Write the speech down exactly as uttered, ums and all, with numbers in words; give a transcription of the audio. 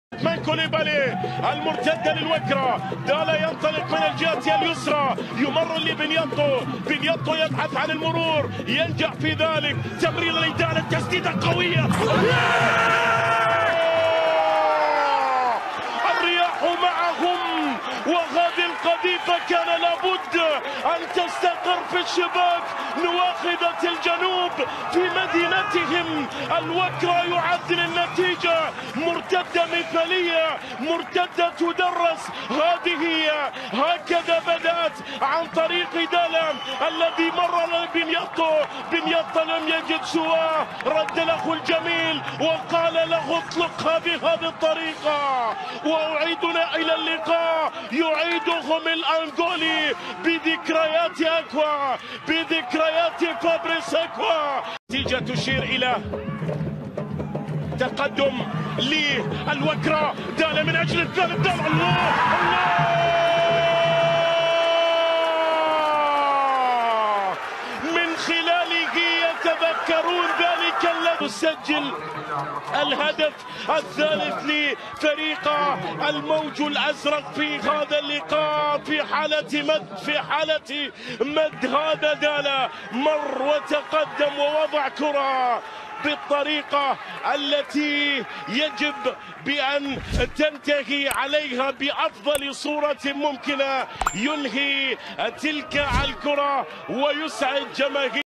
من كوليبالي المرتدة للوكرة، دالا ينطلق من الجهة اليسرى، يمر لبنياتو، بنياتو يبحث عن المرور، ينجح في ذلك، تمرير لدالا، تسديدة قوية، الرياح معهم، وهذه القذيفة كان لابد أن تستقر في الشباك. نواخذة الجنوب في مدينتهم الوكرة يعدل النتيجة، مرتدة مثالية، مرتدة تدرس، هذه هي، هكذا بدأت عن طريق دالا الذي مر بنياتو، بنياتو لم يجد سواه، رد له الجميل وقال له اطلقها بهذه الطريقة. وأعيدنا إلى اللقاء، يعيدهم الأنغولي بذكريات أكوا، بذكريات فابريس أكوا. نتيجة تشير إلى تقدم للوكرة، دالا من أجل الثالث، دالا، الله الله، من خلاله يتذكرون ذلك الذي يسجل الهدف الثالث لفريق الموج الازرق في هذا اللقاء. في حاله مد في حاله مد هذا دالا مر وتقدم ووضع كره بالطريقة التي يجب بأن تنتهي عليها بأفضل صورة ممكنة، ينهي تلك الكرة ويسعد جماهير